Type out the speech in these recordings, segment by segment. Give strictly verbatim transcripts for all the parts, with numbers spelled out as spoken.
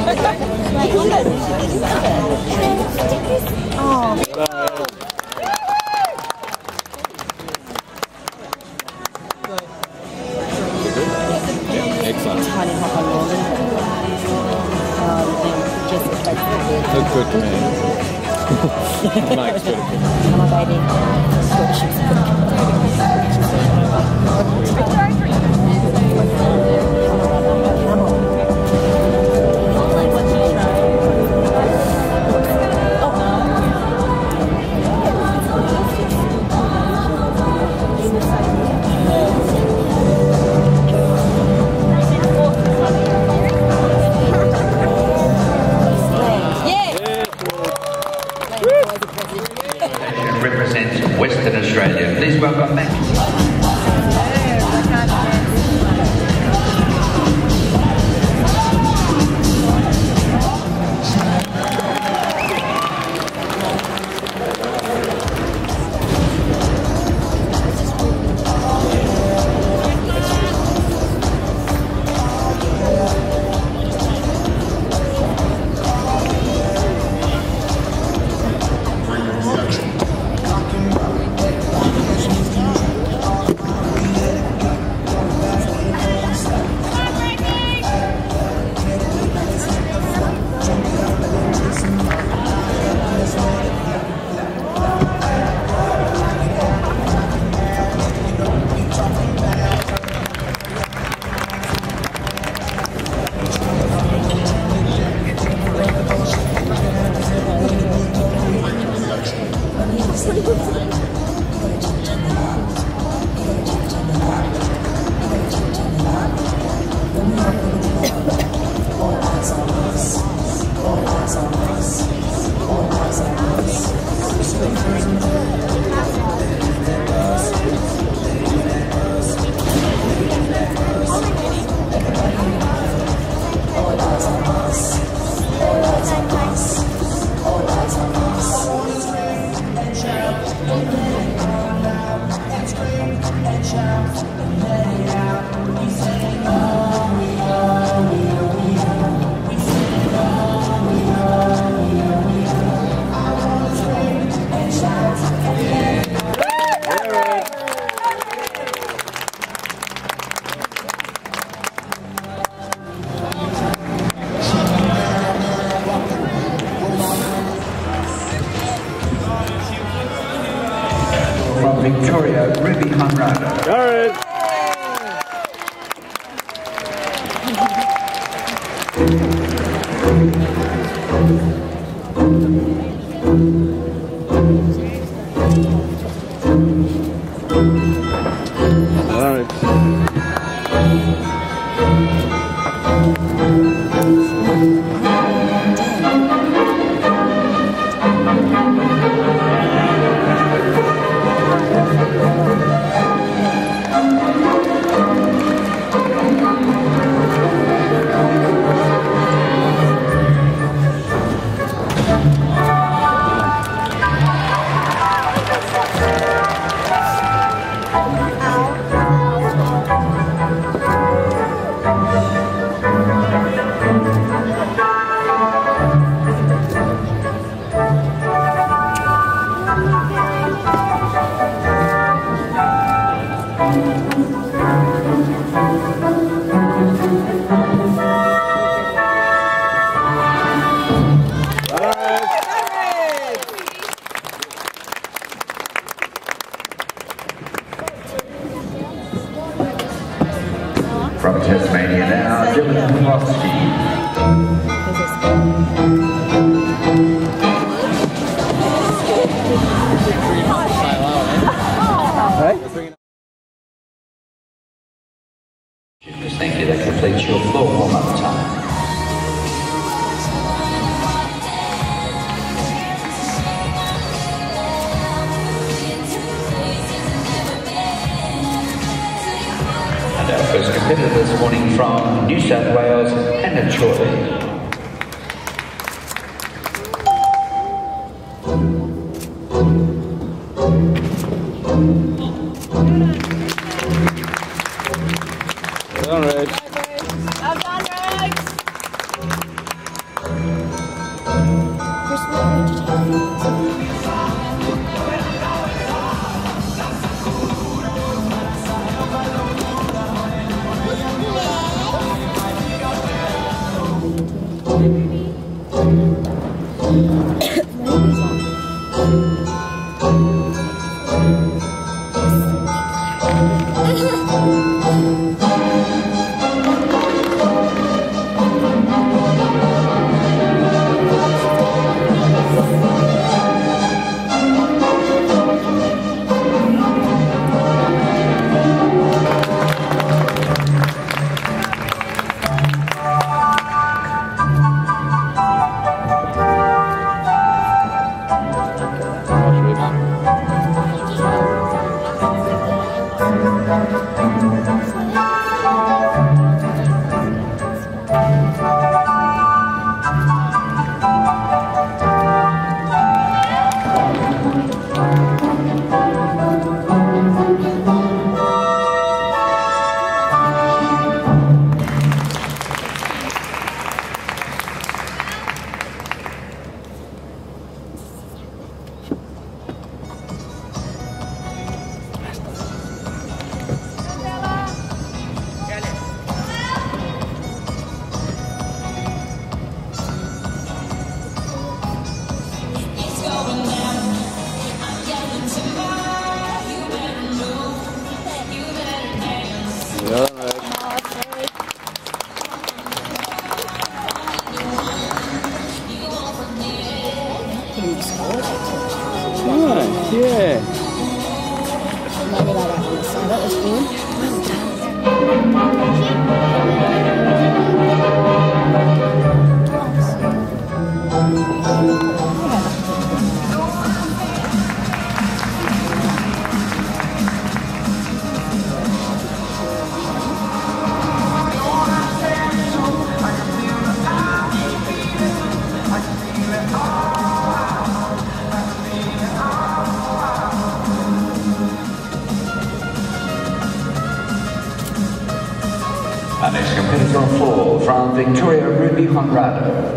Tiny hop on Northern. Um, just like look good to me. Mike's good. My baby. Represents Western Australia. Please welcome back. Victoria, Ruby Conrado. Jared! From Tasmania now, Gymnastic. Thank you, that completes your floor warm-up time. And our first competitor this morning from New South Wales, Hannah Chorley. All right. Well done, Rex. Yeah. Maybe they don't understand. That was good. Our next competitor on floor from Victoria, Ruby Honrado.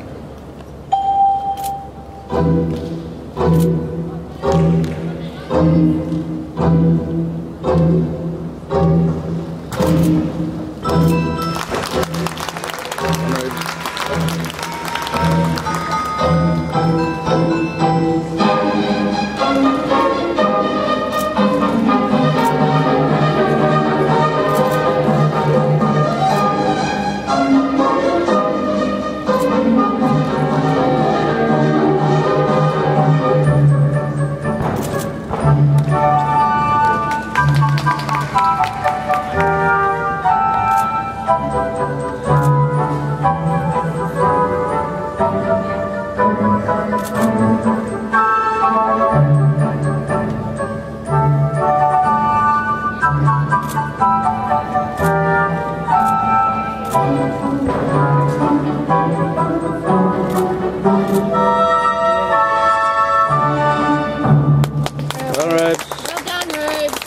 All right. Well done, Rube.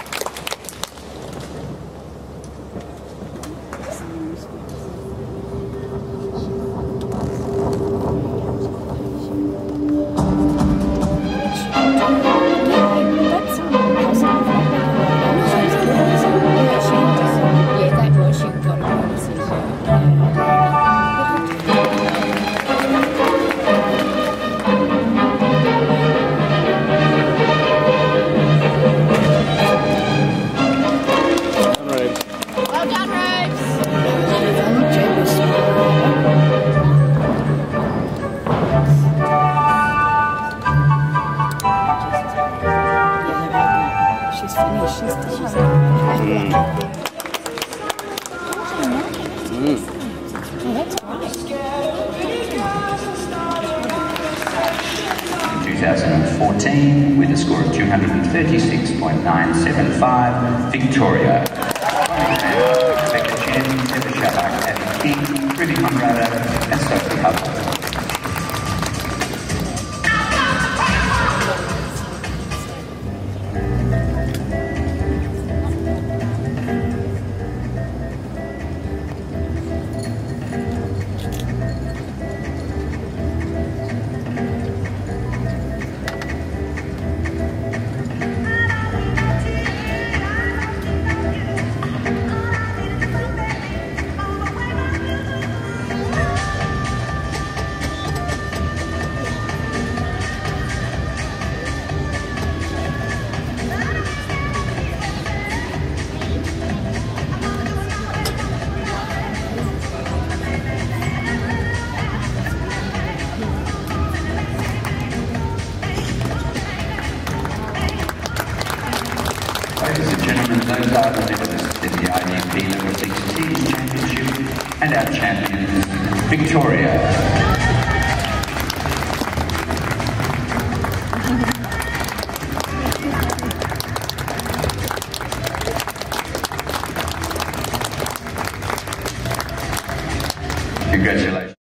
twenty fourteen with a score of two hundred thirty-six point nine seven five, Victoria. Second champions, Heather Shabak, Abby King, Ruby Conrado, and Sophie Hubble. Ladies and gentlemen, those are the winners in the I D P Level six Teams Championship and our champions, Victoria. Congratulations.